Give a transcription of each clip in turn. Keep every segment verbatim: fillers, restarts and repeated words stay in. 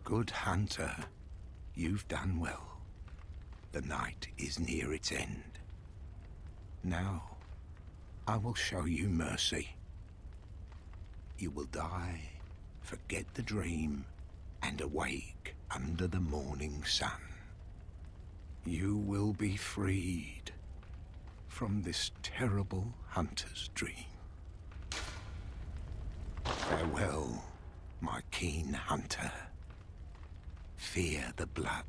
Good hunter, you've done well. The night is near its end. Now, I will show you mercy. You will die, forget the dream, and awake under the morning sun. You will be freed from this terrible hunter's dream. Farewell, my keen hunter. Fear the blood.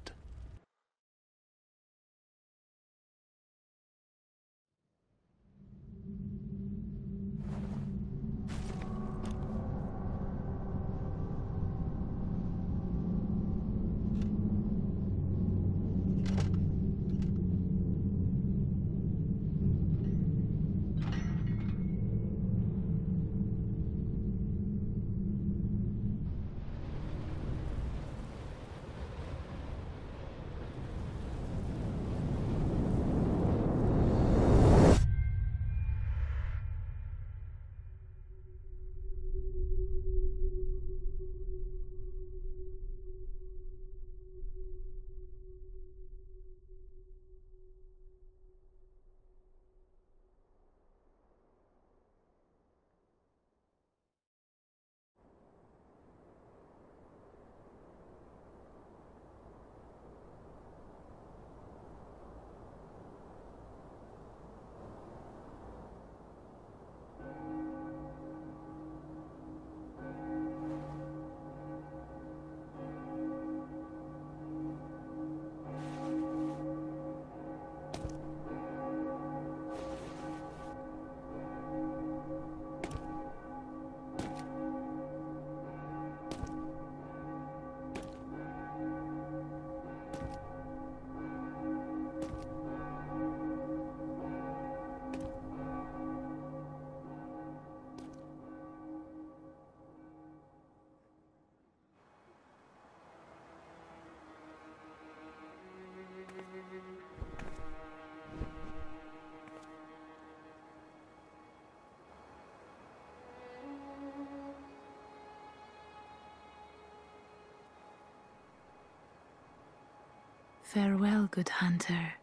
Farewell, good hunter.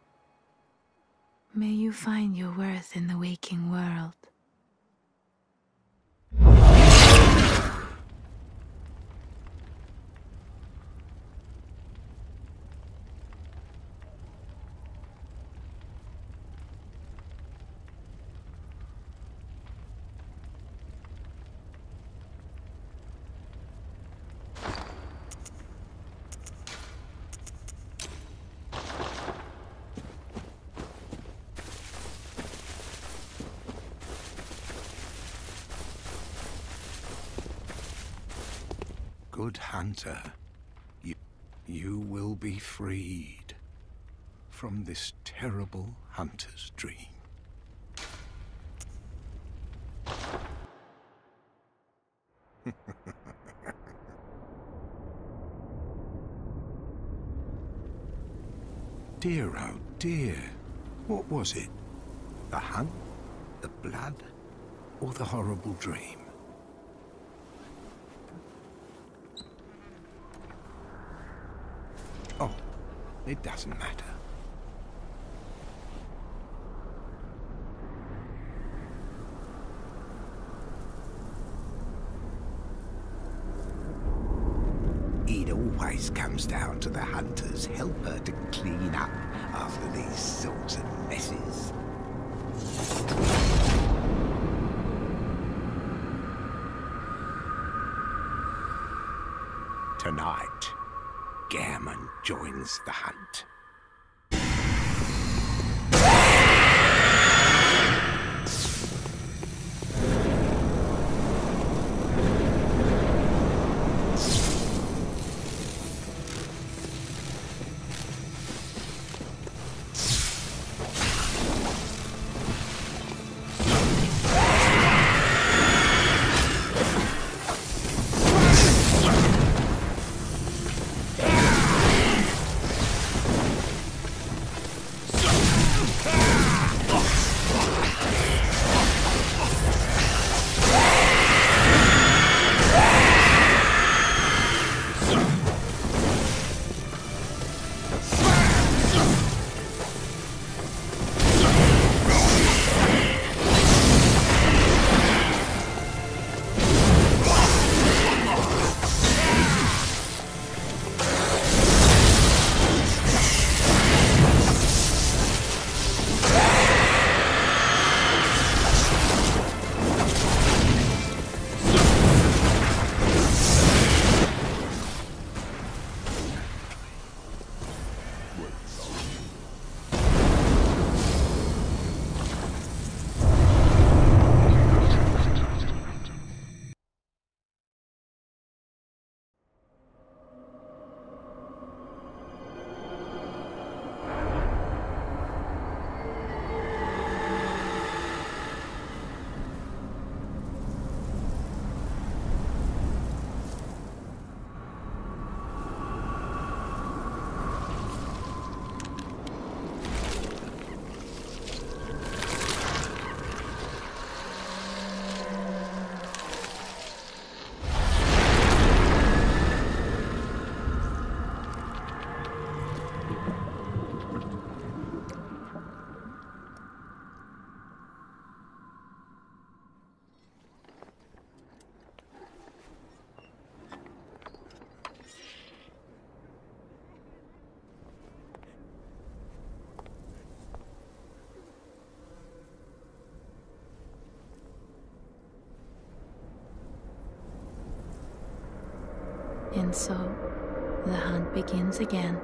May you find your worth in the waking world. Good hunter, you, you will be freed from this terrible hunter's dream. Dear, oh dear, what was it? The hunt, the blood, or the horrible dream? Oh, it doesn't matter. It always comes down to the hunter's helper to clean up after these sorts of messes. Tonight, Gammon joins the hunt. And so, the hunt begins again.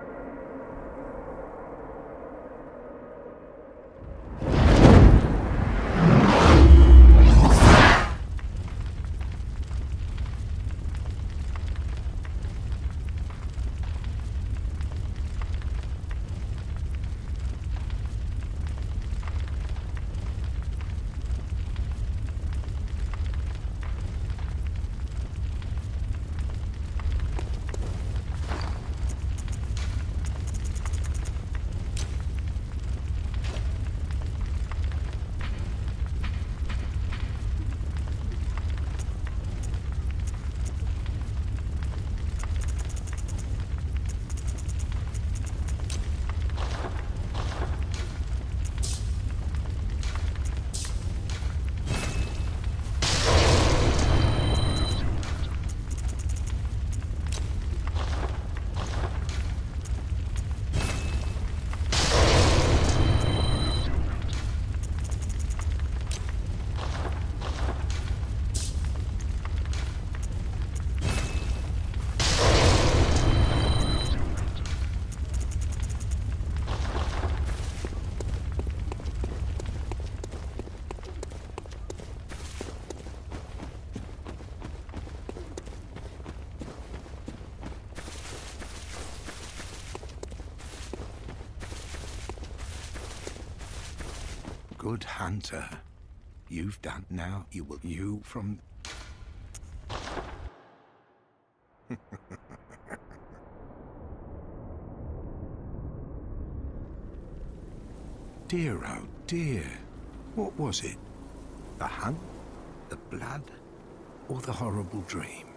Good hunter. You've done now. You will you from... Dear, oh dear. What was it? The hunt? The blood? Or the horrible dream?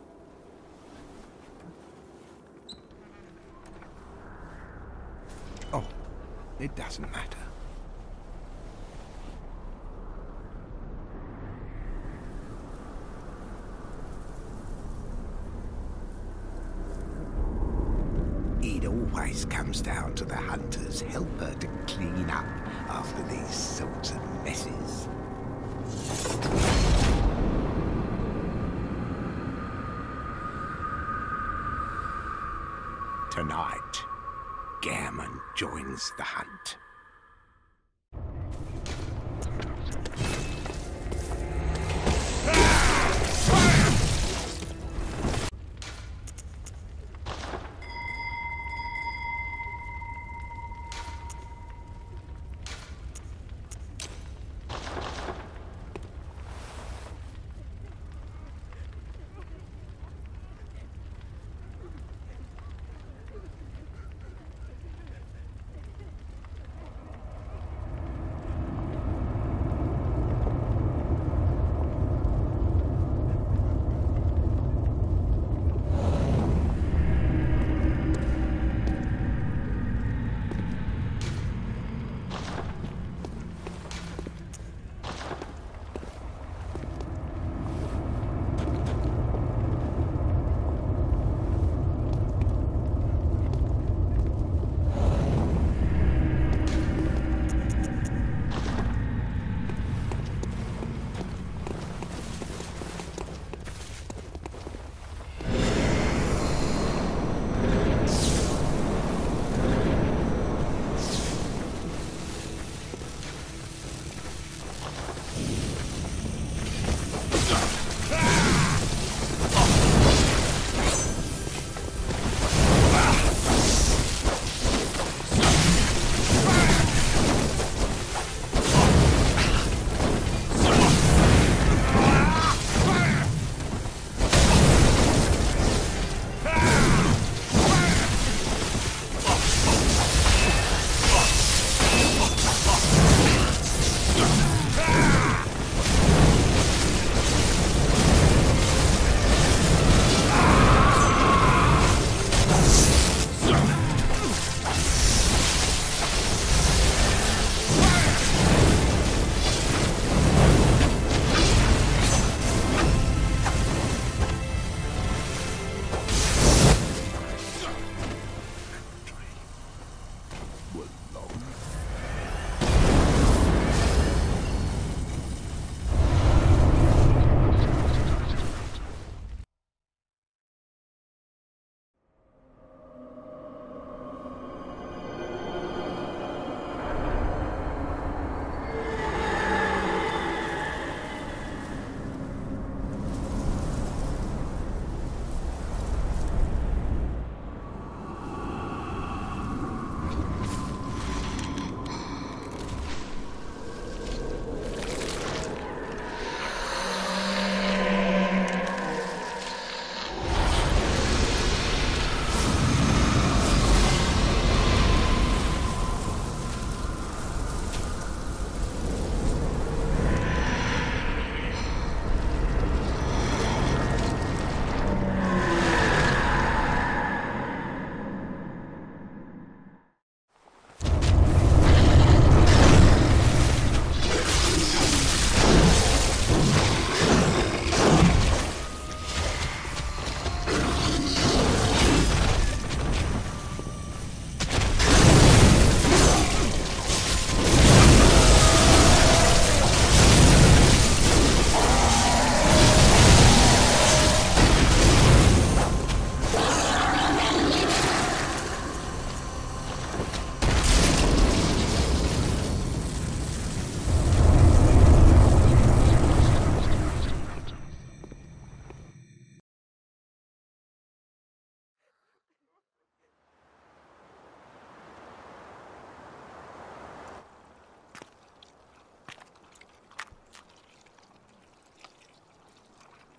Oh, it doesn't matter. It always comes down to the hunter's helper to clean up after these sorts of messes. Tonight, Gehrman joins the hunt.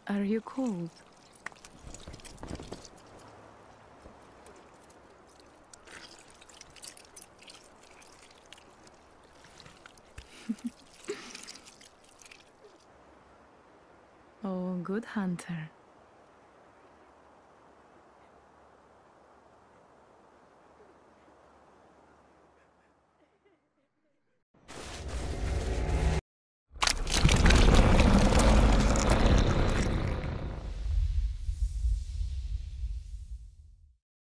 Are you cold? Oh, good hunter.